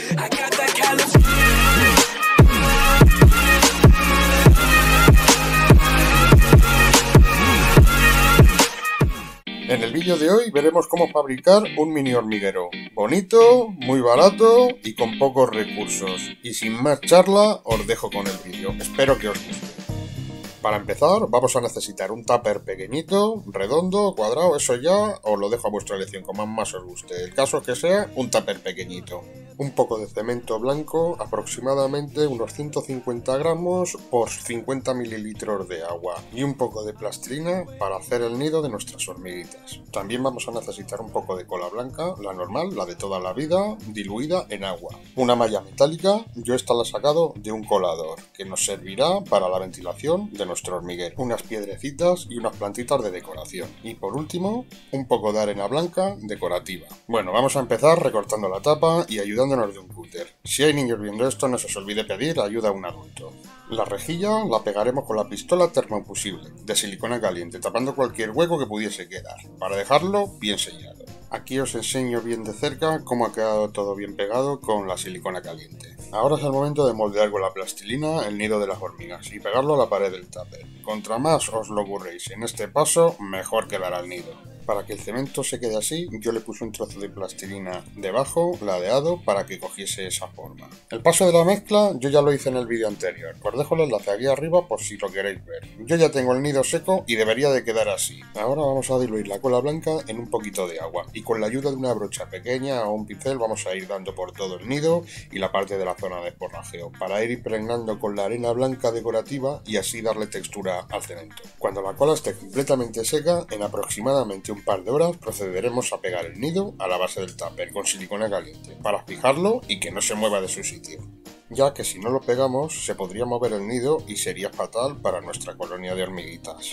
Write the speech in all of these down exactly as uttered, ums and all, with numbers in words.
En el vídeo de hoy veremos cómo fabricar un mini hormiguero. Bonito, muy barato y con pocos recursos. Y sin más charla, os dejo con el vídeo. Espero que os guste. Para empezar, vamos a necesitar un tupper pequeñito, redondo, cuadrado, eso ya os lo dejo a vuestra elección, como más os guste. El caso es que sea un tupper pequeñito. Un poco de cemento blanco, aproximadamente unos ciento cincuenta gramos por cincuenta mililitros de agua. Y un poco de plastilina para hacer el nido de nuestras hormiguitas. También vamos a necesitar un poco de cola blanca, la normal, la de toda la vida, diluida en agua. Una malla metálica, yo esta la he sacado de un colador, que nos servirá para la ventilación de nuestro hormiguero. Unas piedrecitas y unas plantitas de decoración. Y por último, un poco de arena blanca decorativa. Bueno, vamos a empezar recortando la tapa y ayudándonos de un cúter. Si hay niños viendo esto, no se os olvide pedir ayuda a un adulto. La rejilla la pegaremos con la pistola termofusible de silicona caliente, tapando cualquier hueco que pudiese quedar, para dejarlo bien sellado. Aquí os enseño bien de cerca cómo ha quedado todo bien pegado con la silicona caliente. Ahora es el momento de moldear con la plastilina el nido de las hormigas y pegarlo a la pared del tupper. Contra más os lo curréis en este paso, mejor quedará el nido. Para que el cemento se quede así, yo le puse un trozo de plastilina debajo, ladeado, para que cogiese esa forma. El paso de la mezcla yo ya lo hice en el vídeo anterior. Os dejo el enlace aquí arriba por si lo queréis ver. Yo ya tengo el nido seco y debería de quedar así. Ahora vamos a diluir la cola blanca en un poquito de agua y con la ayuda de una brocha pequeña o un pincel vamos a ir dando por todo el nido y la parte de la zona de forrajeo para ir impregnando con la arena blanca decorativa y así darle textura al cemento. Cuando la cola esté completamente seca, en aproximadamente un Un par de horas procederemos a pegar el nido a la base del tupper con silicona caliente para fijarlo y que no se mueva de su sitio, ya que si no lo pegamos se podría mover el nido y sería fatal para nuestra colonia de hormiguitas.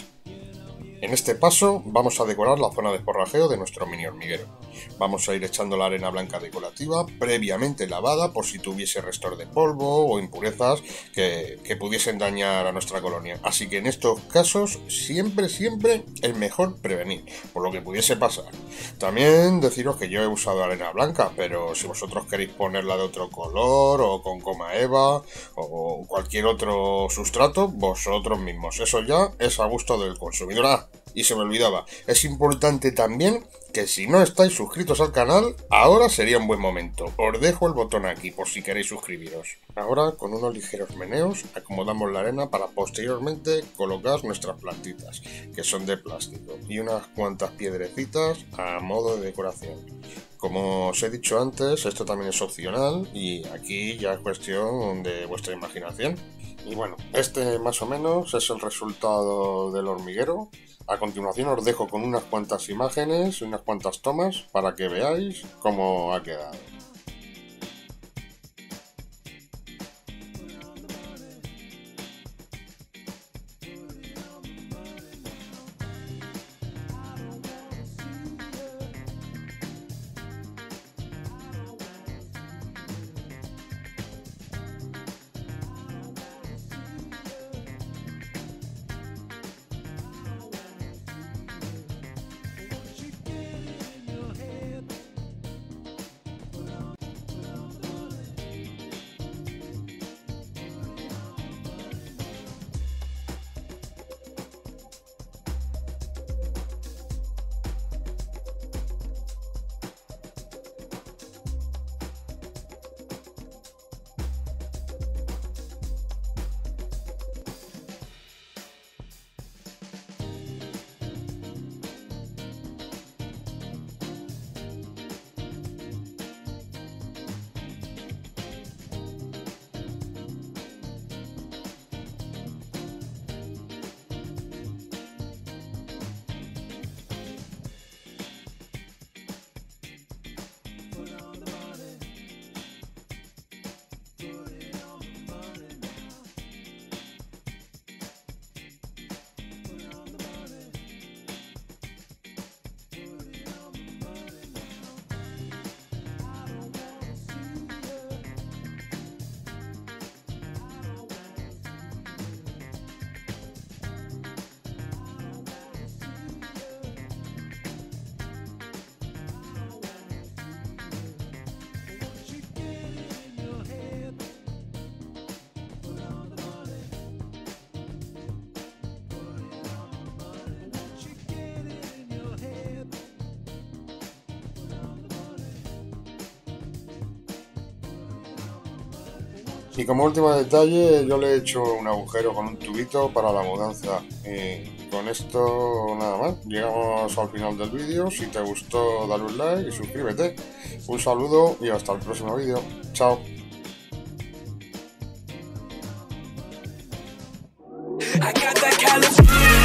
En este paso vamos a decorar la zona de forrajeo de nuestro mini hormiguero. Vamos a ir echando la arena blanca decorativa previamente lavada por si tuviese restos de polvo o impurezas que, que pudiesen dañar a nuestra colonia. Así que en estos casos siempre, siempre es mejor prevenir por lo que pudiese pasar. También deciros que yo he usado arena blanca, pero si vosotros queréis ponerla de otro color o con coma eva o cualquier otro sustrato, vosotros mismos. Eso ya es a gusto del consumidor. Ah, y se me olvidaba, es importante también que si no estáis suscritos al canal, ahora sería un buen momento. Os dejo el botón aquí por si queréis suscribiros. Ahora, con unos ligeros meneos, acomodamos la arena para posteriormente colocar nuestras plantitas, que son de plástico, y unas cuantas piedrecitas a modo de decoración. Como os he dicho antes, esto también es opcional y aquí ya es cuestión de vuestra imaginación. Y bueno, este más o menos es el resultado del hormiguero. A continuación os dejo con unas cuantas imágenes, unas cuantas tomas para que veáis cómo ha quedado. Y como último detalle, yo le he hecho un agujero con un tubito para la mudanza. Y con esto nada más, llegamos al final del vídeo. Si te gustó, dale un like y suscríbete. Un saludo y hasta el próximo vídeo. Chao. I got that California.